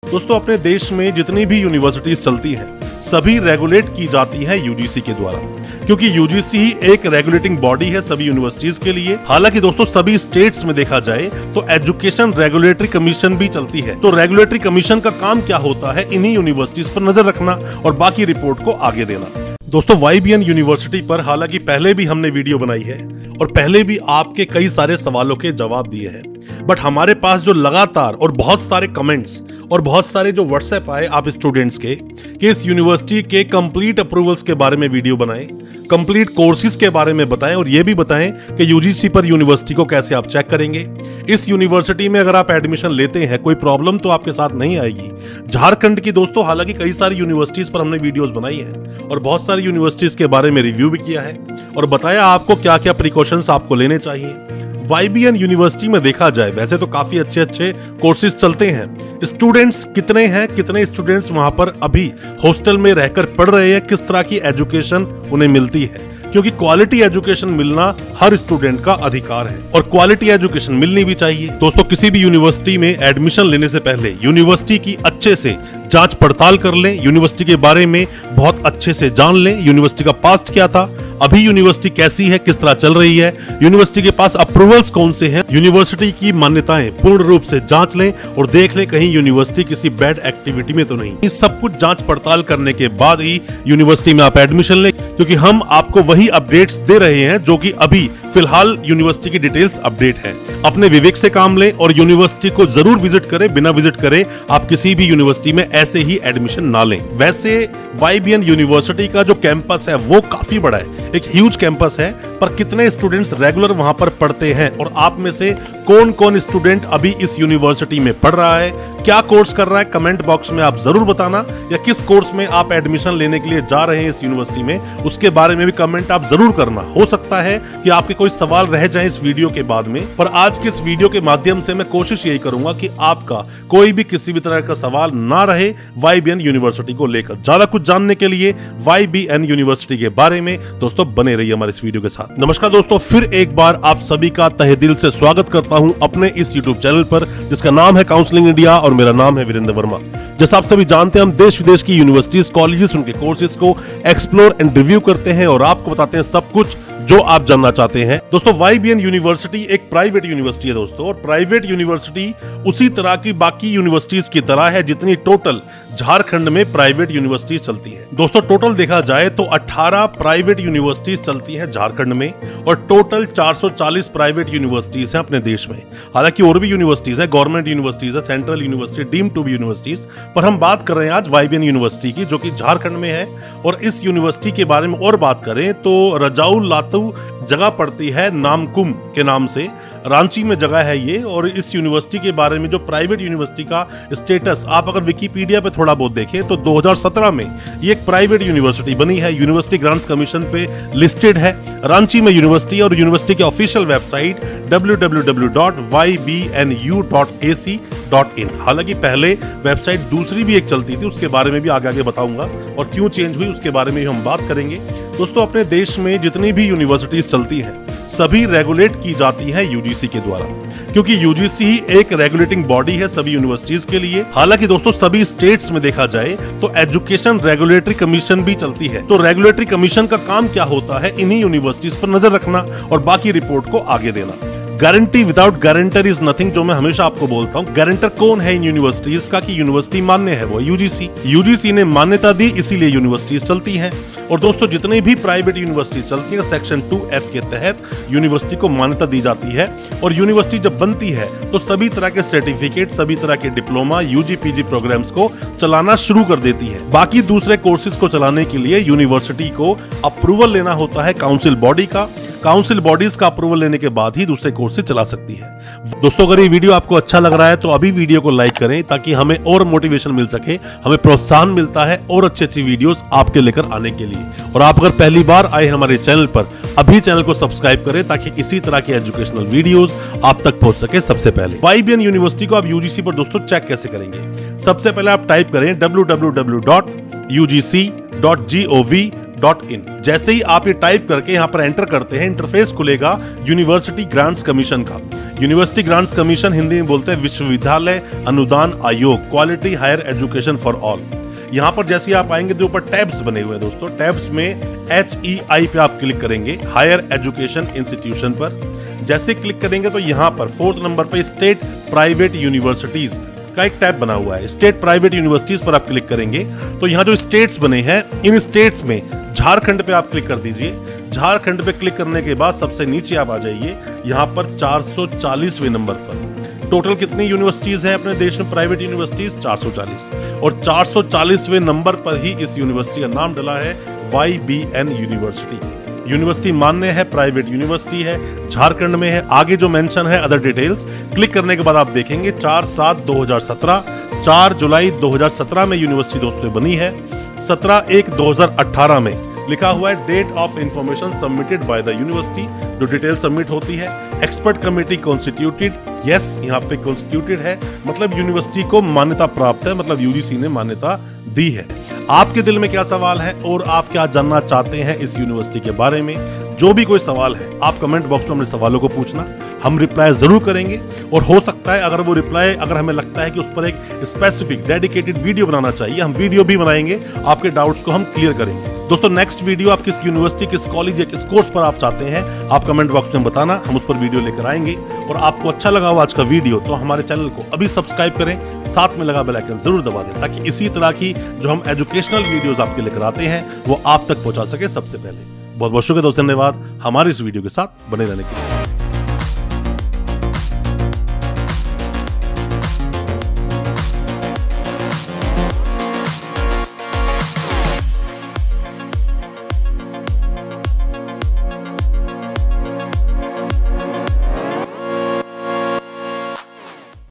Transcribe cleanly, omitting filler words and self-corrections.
दोस्तों अपने देश में जितनी भी यूनिवर्सिटीज चलती हैं सभी रेगुलेट की जाती हैं यूजीसी के द्वारा, क्योंकि यूजीसी ही एक रेगुलेटिंग बॉडी है सभी यूनिवर्सिटीज के लिए। हालांकि दोस्तों सभी स्टेट्स में देखा जाए तो एजुकेशन रेगुलेटरी कमीशन भी चलती है। तो रेगुलेटरी कमीशन का काम क्या होता है? इन्हीं यूनिवर्सिटीज पर नजर रखना और बाकी रिपोर्ट को आगे देना। दोस्तों YBN यूनिवर्सिटी पर हालांकि पहले भी हमने वीडियो बनाई है और पहले भी आपके कई सारे सवालों के जवाब दिए हैं, बट हमारे पास जो लगातार और बहुत सारे कमेंट्स और बहुत सारे जो व्हाट्सएप आए आप स्टूडेंट्स के कि इस यूनिवर्सिटी के कंप्लीट अप्रूवल्स के बारे में वीडियो बनाएं, कंप्लीट कोर्सेज के बारे में बताएं और ये भी बताएं कि यूजीसी पर यूनिवर्सिटी को कैसे आप चेक करेंगे। इस यूनिवर्सिटी में अगर आप एडमिशन लेते हैं कोई प्रॉब्लम तो आपके साथ नहीं आएगी। झारखंड की दोस्तों हालांकि कई सारी यूनिवर्सिटीज पर हमने वीडियोस बनाई हैं और बहुत सारी यूनिवर्सिटीज के बारे में रिव्यू भी किया है और बताया आपको क्या क्या प्रिकॉशंस आपको लेने चाहिए। YBN यूनिवर्सिटी में देखा जाए वैसे तो काफी अच्छे अच्छे कोर्सेज चलते हैं। स्टूडेंट्स कितने हैं, कितने स्टूडेंट्स वहां पर अभी हॉस्टल में रहकर पढ़ रहे हैं, किस तरह की एजुकेशन उन्हें मिलती है, क्योंकि क्वालिटी एजुकेशन मिलना हर स्टूडेंट का अधिकार है और क्वालिटी एजुकेशन मिलनी भी चाहिए। दोस्तों किसी भी यूनिवर्सिटी में एडमिशन लेने से पहले यूनिवर्सिटी की अच्छे से जांच पड़ताल कर लें, यूनिवर्सिटी के बारे में बहुत अच्छे से जान लें, यूनिवर्सिटी का पास्ट क्या था, अभी यूनिवर्सिटी कैसी है, किस तरह चल रही है, यूनिवर्सिटी के पास अप्रूवल्स कौन से हैं, यूनिवर्सिटी की मान्यताएं पूर्ण रूप से जांच लें और देख लें कहीं यूनिवर्सिटी किसी बैड एक्टिविटी में तो नहीं। ये सब कुछ जांच पड़ताल करने के बाद ही यूनिवर्सिटी में आप एडमिशन लें, क्योंकि हम आपको वही अपडेट्स दे रहे हैं जो कि अभी फिलहाल यूनिवर्सिटी की डिटेल्स अपडेट है। अपने विवेक से काम लें और यूनिवर्सिटी को जरूर विजिट करें, बिना विजिट करे आप किसी भी यूनिवर्सिटी में ऐसे ही एडमिशन ना लें। वैसे YBN यूनिवर्सिटी का जो कैंपस है वो काफी बड़ा है, एक ह्यूज कैंपस है, पर कितने स्टूडेंट्स रेगुलर वहां पर पढ़ते हैं और आप में से कौन कौन स्टूडेंट अभी इस यूनिवर्सिटी में पढ़ रहा है, क्या कोर्स कर रहा है, कमेंट बॉक्स में आप जरूर बताना, या किस कोर्स में आप एडमिशन लेने के लिए जा रहे हैं इस यूनिवर्सिटी में उसके बारे में भी कमेंट आप जरूर करना। हो सकता है कि आपके कोई सवाल रह जाए इस वीडियो के बाद में, पर आज के इस वीडियो के माध्यम से मैं कोशिश यही करूंगा कि आपका कोई भी किसी भी तरह का सवाल ना रहे YBN यूनिवर्सिटी को लेकर। ज्यादा कुछ जानने के लिए YBN यूनिवर्सिटी के बारे में दोस्तों बने रहिए हमारे इस वीडियो के साथ। नमस्कार दोस्तों, फिर एक बार आप सभी का तहे दिल से स्वागत करता हूं अपने इस YouTube चैनल पर जिसका नाम है काउंसलिंग इंडिया और मेरा नाम है वीरेंद्र वर्मा। जैसा आप सभी जानते हैं हम देश विदेश की यूनिवर्सिटीज, कॉलेजेस, उनके कोर्सेज को एक्सप्लोर एंड रिव्यू करते हैं और आपको बताते हैं सब कुछ जो आप जानना चाहते हैं। दोस्तों YBN यूनिवर्सिटी एक प्राइवेट यूनिवर्सिटी है दोस्तों, और प्राइवेट यूनिवर्सिटी उसी तरह की बाकी यूनिवर्सिटीज की तरह है जितनी टोटल झारखंड में प्राइवेट यूनिवर्सिटीज चलती हैं। दोस्तों टोटल देखा जाए तो 18 प्राइवेट यूनिवर्सिटीज चलती हैं झारखंड में और टोटल 440 प्राइवेट यूनिवर्सिटीज हैं अपने देश में। हालांकि और भी यूनिवर्सिटीज है, गवर्नमेंट यूनिवर्सिटीज है, central university, deemed to be universities, पर हम बात कर रहे हैं आज YBN यूनिवर्सिटी की जो कि झारखंड में है। और इस यूनिवर्सिटी के बारे में और बात करें तो रजाउल लातू जगह पड़ती है नामकुम के नाम से, रांची में जगह है ये। और इस यूनिवर्सिटी के बारे में जो प्राइवेट यूनिवर्सिटी का स्टेटस आप अगर विकिपीडिया पे थोड़ा बहुत देखें तो 2017 में ये एक प्राइवेट यूनिवर्सिटी बनी है, यूनिवर्सिटी ग्रांट्स कमीशन पे लिस्टेड है। रांची में यूनिवर्सिटी और यूनिवर्सिटी की ऑफिशियल वेबसाइट www.ybnu.ac.in। हालांकि पहले वेबसाइट दूसरी भी एक चलती थी, उसके बारे में भी आगे बताऊंगा और क्यों चेंज हुई उसके बारे में हम बात करेंगे। दोस्तों अपने देश में जितनी भी यूनिवर्सिटीज चलती हैं सभी रेगुलेट की जाती हैं यूजीसी के द्वारा, क्योंकि यूजीसी ही एक रेगुलेटिंग बॉडी है सभी यूनिवर्सिटीज के लिए। हालांकि दोस्तों सभी स्टेट्स में देखा जाए तो एजुकेशन रेगुलेटरी कमीशन भी चलती है। तो रेगुलेटरी कमीशन का काम क्या होता है? इन्हीं यूनिवर्सिटीज पर नजर रखना और बाकी रिपोर्ट को आगे देना। Guarantee without guarantor is nothing, जो मैं हमेशा आपको बोलता हूं। गारंटर कौन है इन यूनिवर्सिटीज का कि यूनिवर्सिटी मान्य है? वो यूजीसी। यूजीसी ने मान्यता दी इसीलिए यूनिवर्सिटीज चलती हैं। और दोस्तों जितनी भी प्राइवेट यूनिवर्सिटी चलती है सेक्शन 2F के तहत यूनिवर्सिटी को मान्यता दी जाती है। और यूनिवर्सिटी जब बनती है तो सभी तरह के सर्टिफिकेट, सभी तरह के डिप्लोमा, यूजी पीजी प्रोग्राम्स को चलाना शुरू कर देती है। बाकी दूसरे कोर्सेज को चलाने के लिए यूनिवर्सिटी को अप्रूवल लेना होता है काउंसिल बॉडी का। काउंसिल बॉडीज का अप्रूवल लेने के बाद ही दूसरे कोर्सेज चला सकती है। दोस्तों अगर ये वीडियो आपको अच्छा लग रहा है तो अभी वीडियो को लाइक करें ताकि हमें और मोटिवेशन मिल सके, हमें प्रोत्साहन मिलता है और अच्छी वीडियोस आपके लेकर आने के लिए। और आप अगर पहली बार आए हमारे चैनल पर, अभी चैनल को सब्सक्राइब करें ताकि इसी तरह के एजुकेशनल वीडियोस आप तक पहुंच सके सबसे पहले। YBN यूनिवर्सिटी को आप यूजीसी पर दोस्तों चेक कैसे करेंगे? सबसे पहले आप टाइप करें www.ugc.gov .in। जैसे ही आप ये टाइप करके यहाँ पर एंटर करते हैं, इंटरफेस खुलेगा यूनिवर्सिटी ग्रांट्स कमीशन का। यूनिवर्सिटी ग्रांट्स कमीशन हिंदी में बोलते हैं विश्वविद्यालय अनुदान आयोग, quality higher education for all. यहाँ पर जैसे आप आएंगे तो ऊपर टैब्स बने हुए हैं दोस्तों। टैब्स में HEI पे आप क्लिक करेंगे, हायर एजुकेशन इंस्टीट्यूशन पर। जैसे क्लिक करेंगे तो यहाँ पर 4th नंबर पे स्टेट प्राइवेट यूनिवर्सिटीज का एक टैब बना हुआ है। स्टेट प्राइवेट यूनिवर्सिटीज पर आप क्लिक करेंगे तो यहाँ जो स्टेट्स बने हैं, इन स्टेट्स में झारखंड पे आप क्लिक कर दीजिए। झारखंड पे क्लिक करने के बाद सबसे नीचे आप आ जाइए, यहाँ पर 440वें नंबर पर। टोटल कितनी यूनिवर्सिटीज हैं अपने देश में प्राइवेट यूनिवर्सिटीज? 440। और 440वें नंबर पर ही इस यूनिवर्सिटी का नाम डला है YBN यूनिवर्सिटी। यूनिवर्सिटी मान्य है, प्राइवेट यूनिवर्सिटी है, झारखंड में है। आगे जो मेंशन है अदर डिटेल्स, क्लिक करने के बाद आप देखेंगे 4/7/2017, 4 जुलाई 2017 में यूनिवर्सिटी दोस्तों बनी है। 17/1/2018 में लिखा हुआ है date of information submitted by the university, जो डिटेल सबमिट होती है। एक्सपर्ट कमेटी कॉन्स्टिट्यूटेड, यस यहाँ पे कॉन्स्टिट्यूटेड है, मतलब यूनिवर्सिटी को मान्यता प्राप्त है, मतलब यूजीसी ने मान्यता दी है। आपके दिल में क्या सवाल है और आप क्या जानना चाहते हैं इस यूनिवर्सिटी के बारे में? जो भी कोई सवाल है आप कमेंट बॉक्स में अपने सवालों को पूछना, हम रिप्लाई जरूर करेंगे। और हो सकता है अगर वो रिप्लाई, अगर हमें लगता है कि उस पर एक स्पेसिफिक डेडिकेटेड वीडियो बनाना चाहिए, हम वीडियो भी बनाएंगे, आपके डाउट्स को हम क्लियर करेंगे। दोस्तों नेक्स्ट वीडियो आप किस यूनिवर्सिटी, किस कॉलेज या किस कोर्स पर आप चाहते हैं, आप कमेंट बॉक्स में बताना, हम उस पर वीडियो लेकर आएंगे। और आपको अच्छा लगा हो आज का वीडियो तो हमारे चैनल को अभी सब्सक्राइब करें, साथ में लगा बेल आइकन जरूर दबा दें, ताकि इसी तरह की जो हम एजुकेशनल वीडियोस आपके लेकर आते हैं वो आप तक पहुंचा सके सबसे पहले। बहुत बहुत शुक्रिया दोस्तों, धन्यवाद हमारे इस वीडियो के साथ बने रहने के लिए।